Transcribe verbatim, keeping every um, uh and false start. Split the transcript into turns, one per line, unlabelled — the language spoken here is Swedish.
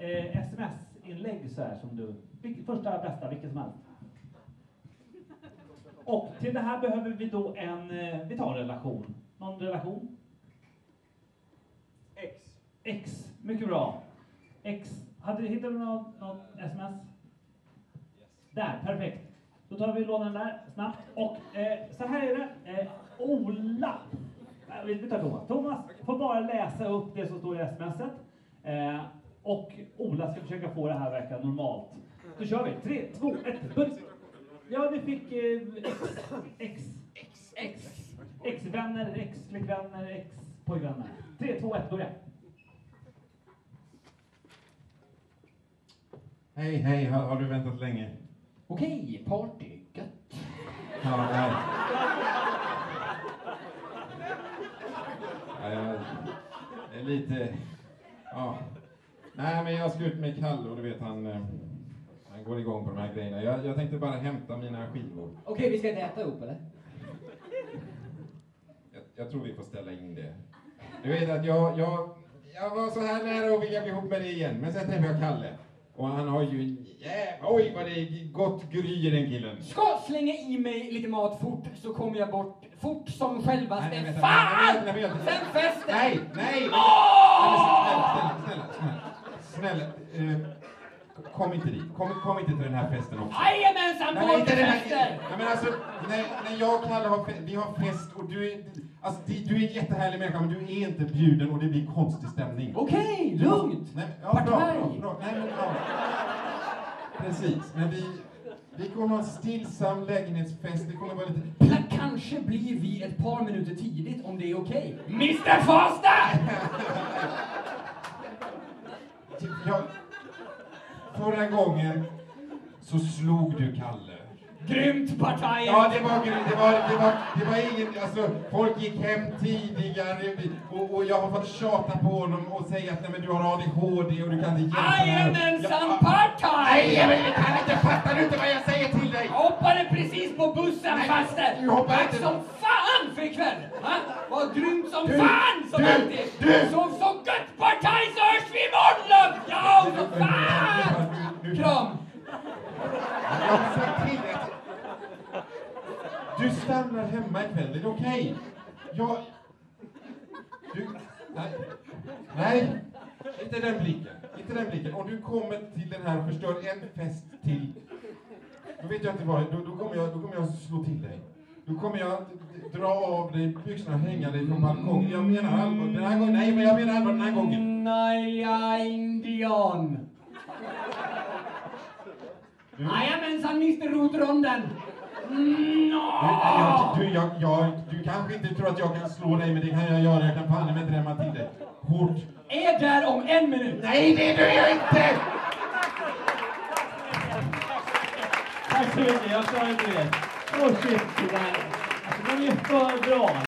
eh, sms-inlägg så här som du... Vilket, första bästa, vilket som helst. Och till det här behöver vi då en... Eh, vi tar relation. Någon relation?
X.
X, mycket bra. X, hade, hittade du något, något sms?
Yes.
Där, perfekt. Då tar vi lådan där snabbt. Och eh, så här är det. Eh, Ola. Eh, vi tar Thomas. Thomas får bara läsa upp det som står i smset. Eh, och Ola ska försöka få det här verka normalt. Då kör vi. tre, två, ett, börja. Ja, vi fick eh, X. X. X. X-vänner, X-flickvänner, X-pojkvänner. tre, två, ett, börja.
Hej, hej. Har, har du väntat länge?
Okej, party. Gött.
Ja, nej. Ja, jag är lite... Ja. Nej, men jag ska ut med Kalle och du vet, han, eh, han går igång på de här grejerna. Jag, jag tänkte bara hämta mina skivor.
Okej, vi ska inte äta ihop, eller?
Jag, jag tror vi får ställa in det. Du vet att jag, jag, jag var så här nära att vilja bli ihop med dig igen. Men sen träffade jag Kalle. Och han har ju en jävla... Oj, vad det är gott gry i den killen.
Ska slänga i mig lite mat fort så kommer jag bort fort som självaste.
Nej, nej,
Fan!
nej, nej, nej, nej, nej.
Sen festen!
Nej, nej!
Åh!
Snälla, snälla, snälla. Snälla, eh, kom inte dit. Kom, kom inte till den här festen också.
Jajamensan,
Nej, inte den här...
partyfester!
Nej, men alltså, när, när jag och Kalle har, fe- vi har fest och du är... Alltså, du, du är en jättehärlig människa, men du är inte bjuden och det blir konstig stämning.
Okej, lugnt!
Nej, men, ja, bra, bra,
Partaj.
bra. Nej, men, ja. Precis, men vi... Vi kommer ha en stillsam lägenhetsfest, det kommer vara lite...
Ja, kanske blir vi ett par minuter tidigt om det är okej. mister Fasta!
Jag, förra gången så slog du Kalle.
Grymt partaj!
Ja, det var grymt. Det var, det var, det var ingen... Alltså, folk gick hem tidigare och, och jag har fått tjata på honom och säga att nej, men du har A D H D och du kan inte hjälpa mig.
Jajamensan, partaj!
Nej, men jag kan inte fatta du inte vad jag säger till dig.
Jag hoppade precis på bussen, faste!
du hoppade
Tack
inte.
som fan för ikväll! Ha? Vad grymt som
Du,
fan som
du,
alltid!
du.
Sov så gött partaj så hörs vi imorgon då! Ja, så fan! Kram!
Jag har sagt till dig att du stannar hemma ikväll, är det okej? Jag... Du... Nej. Nej. Inte den blicken. Inte den blicken. Om du kommer till den här och förstör en fest till, då vet jag inte vad, då, då, kommer jag, då kommer jag slå till dig. Då kommer jag dra av dig byxorna och hänga dig från balkongen. Jag menar allvar den här gången. Nej, men jag menar allvar den här gången.
Nej, indian. Jajamensan, mister Rotronden.
No! Du, jag, jag, du kanske inte tror att jag kan slå dig, men det kan jag göra. Jag kan fan med drämma till dig. Hårt.
Är där om en minut.
Nej, det är du ju inte!
Tack så mycket, jag klarar inte det. Åh shit, det där. Alltså, de är för bra.